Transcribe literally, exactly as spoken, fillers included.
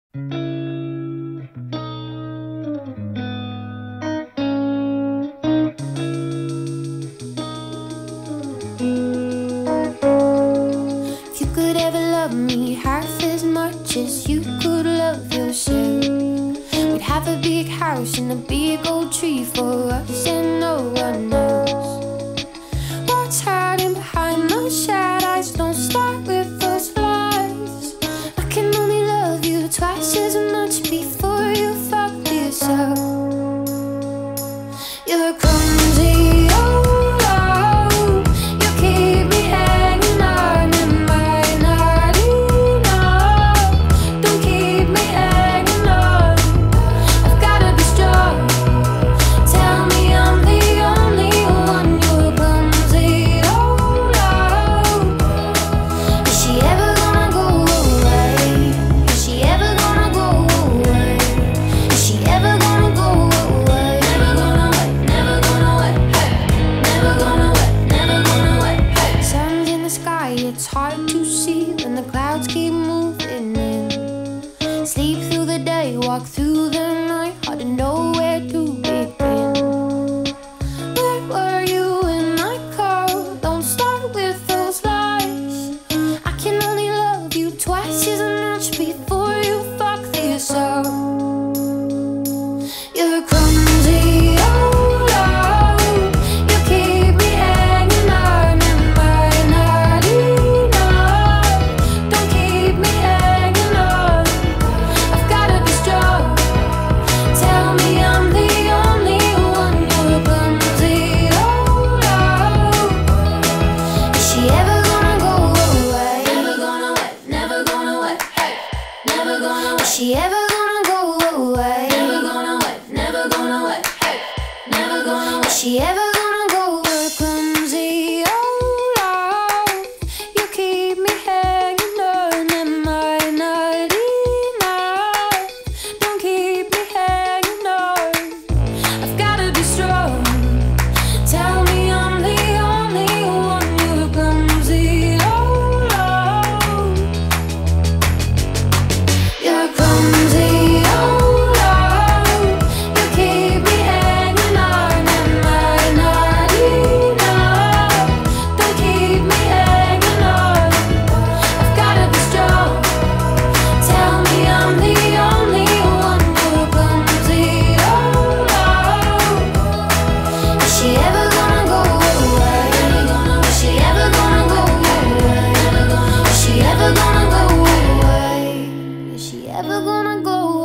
If you could ever love me half as much as you could love yourself, we'd have a big house and a big old tree for us and no one else. What's hiding behind those sad eyes? Don't start with those lies. I can only love you twice as much before you fuck this up. You're clumsy, oh, oh. You keep me hanging on, and might not enough. Don't keep me hanging on. I've gotta be strong. Tell me I'm the only one. You're clumsy, oh, oh. Is she ever gonna go away? Is she ever gonna go away? Is she ever gonna go away? Never gonna wait, never gonna wait, hey. Never gonna wait, never gonna wait, hey. Sun's in the sky, it's hard to see when the clouds keep moving in. Sleep through the day, walk through the night, hard to know where to begin. Where were you when I called? Don't start with those lies. I can only love you twice as much before you fuck this up. You're clumsy, oh, oh. You keep me hanging on, and might not enough. Don't keep me hanging on. I've gotta be strong. Tell me I'm the only one. You're clumsy, oh, oh. Is she ever gonna go away? Never gonna wait, never gonna wait, hey. Never gonna wait. Is she ever gonna go away? Never gonna wait, never gonna wait, hey. Never gonna wait. Is she ever gonna go? We're clumsy, oh, oh. You keep me hanging on, and might not enough. Don't keep me hanging on. I've gotta be strong. Tell me I'm the only one. You're clumsy, oh, oh. You're clumsy, oh, oh. You keep me hanging on, and might not enough. Don't keep me hanging on. I've gotta be strong. Tell me I'm the only one. You're clumsy, oh, oh. Is she ever gonna go away? Is she ever gonna go away? Is she ever gonna go away? Is she ever gonna go